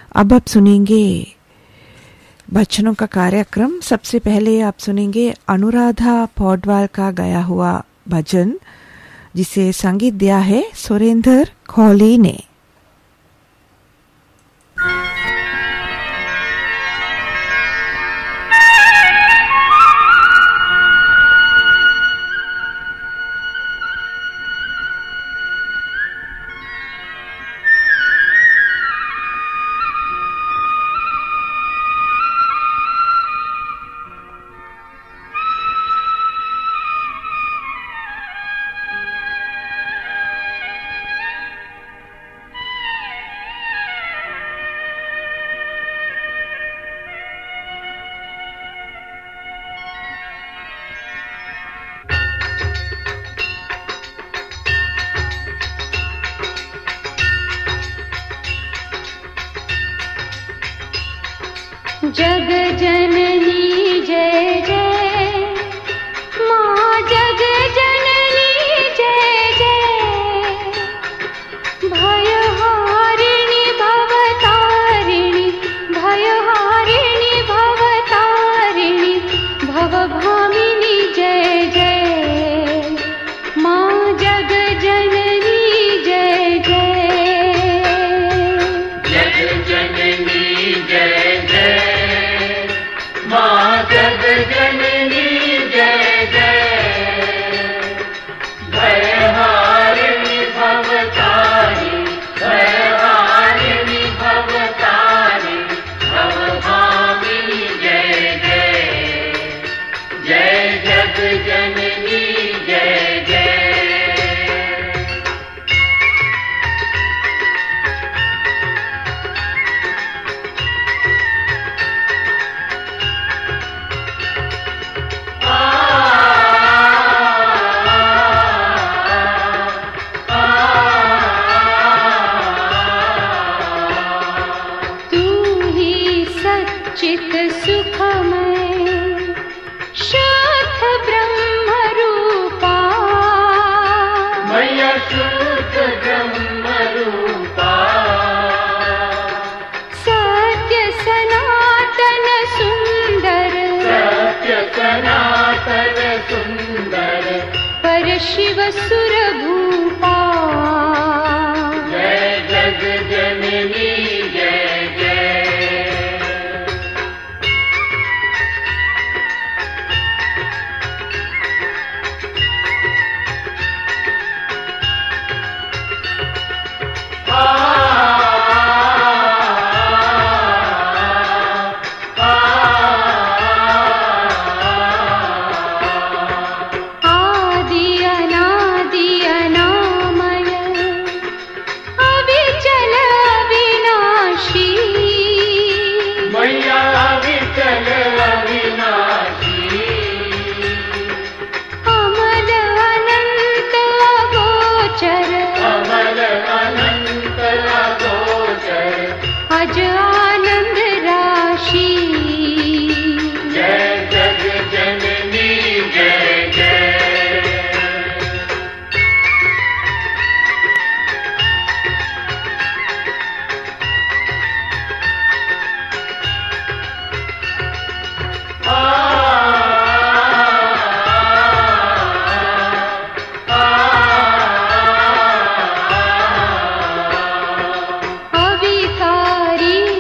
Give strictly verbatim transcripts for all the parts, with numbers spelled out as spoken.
अब आप सुनेंगे बच्चों का कार्यक्रम। सबसे पहले आप सुनेंगे अनुराधा पौडवाल का गाया हुआ भजन, जिसे संगीत दिया है सुरेंद्र खौली ने। जग जननी जय जय, माँ जग जननी जय जय, भयहारिणी भवतारिणी, भयहारिणी भवतारिणी, भवभामिनी जय जय, माँ जग जननी जय जय। जग जननी जय जय, माँ जग जननी जय जय, भयहारिणी भवतारिणी, भयहारिणी भवतारिणी, भवभामिनी जय जय, जय जग जननी जय जय। चित सुखमय शुद्ध ब्रह्म रूपा, मैया शुद्ध ब्रह्म रूपा, सत्य सनातन सुंदर, सत्य सनातन सुंदर, पर शिव सुर भूपा, जय जग जननी जय जय। अज आनंद राशि, जय जग जननी जय जय। अविकारी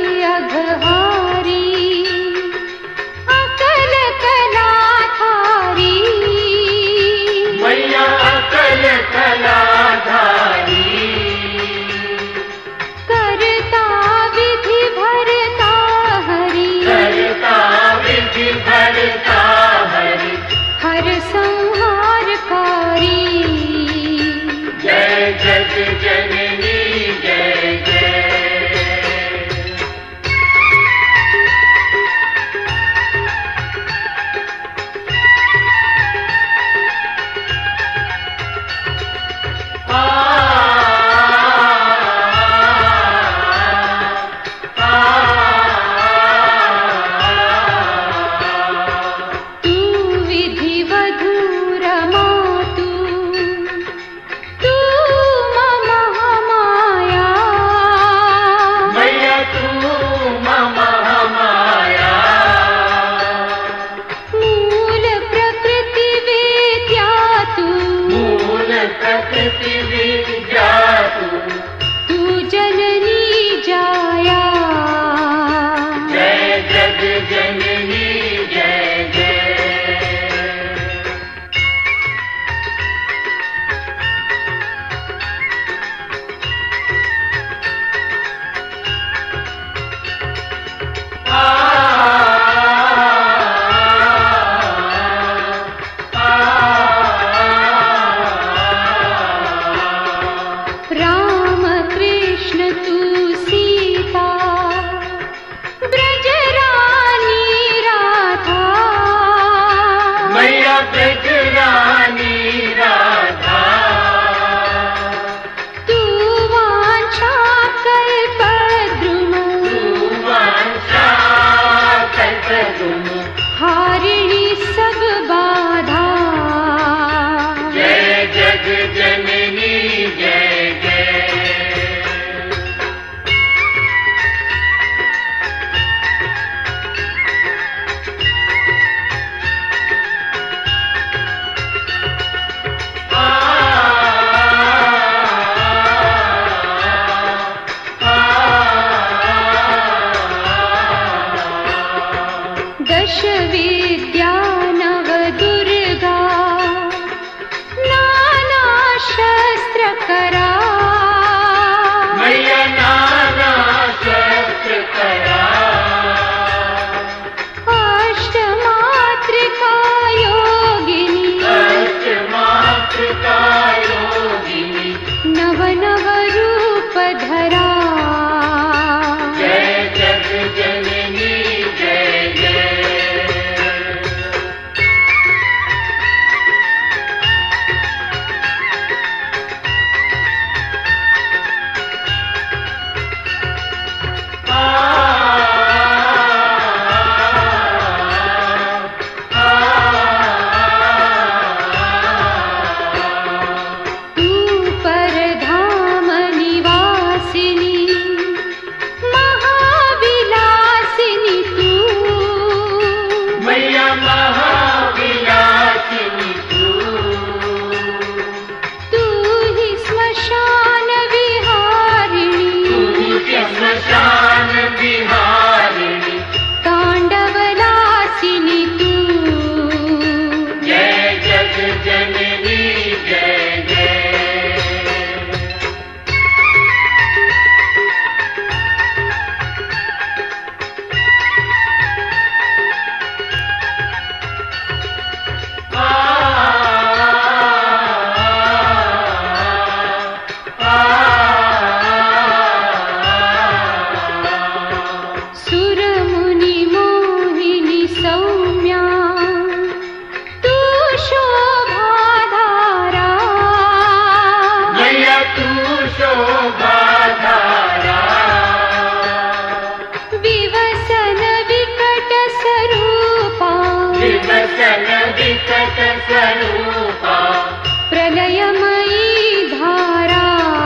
चंचल विकट स्वरूपा प्रलयमयी धारा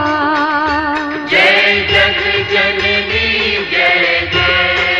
जय जग जननी जय जय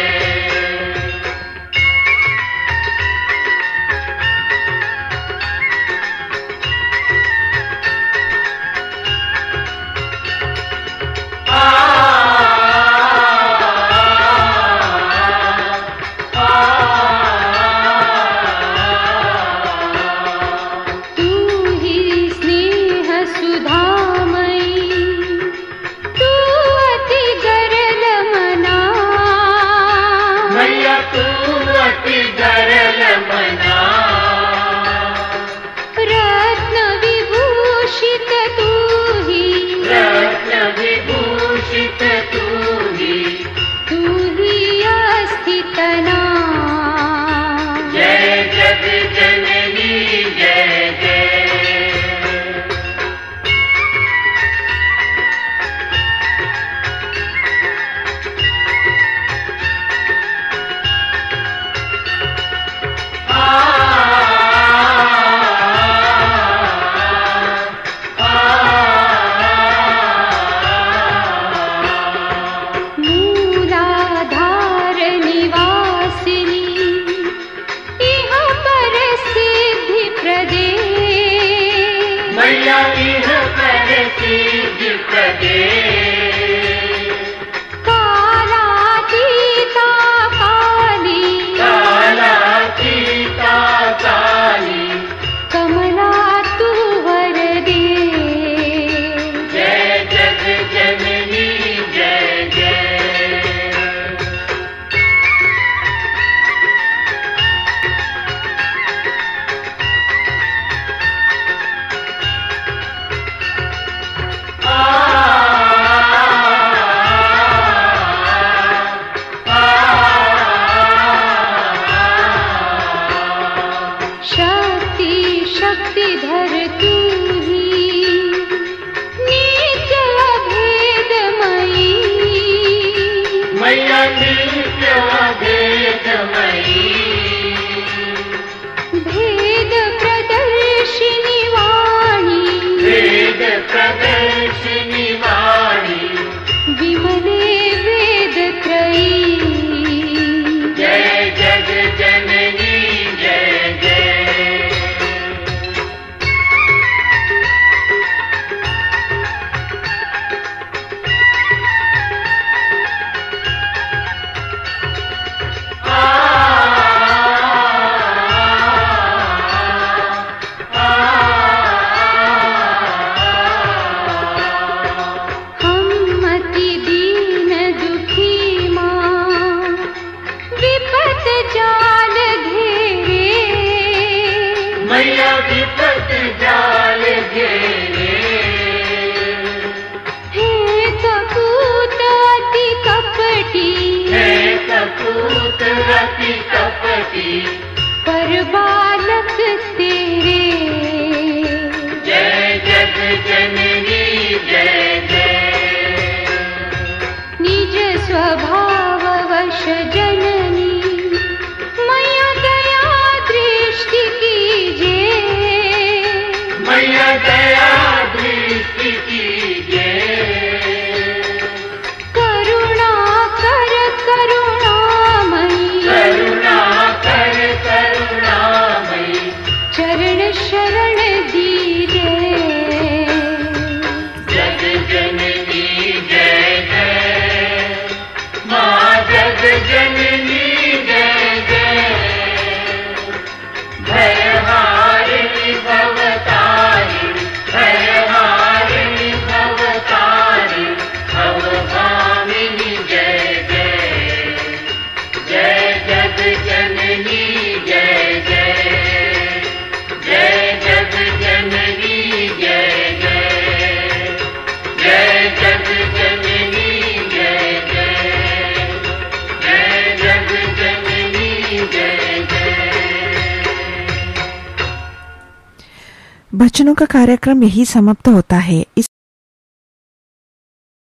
पर बालक तेरे जय जग जननी जय जय निज स्वभाव वश जननी मैया दया दृष्टि कीजे मैया दया दृष्टि कीजे करुणा कर करुणामयी करुणा कर करुणामयी चरण शरण दीजे जग जननी जय जय माँ जग जननी जय जय भयहारिणी भवतारिणी भयहारिणी भवतारिणी भवभामिनी जय जय जय जग जननी जय जय जय जग जननी जय जय जय जग जननी जय जय जय जग जननी जय जय। बच्चनों का कार्यक्रम यही समाप्त होता है। इस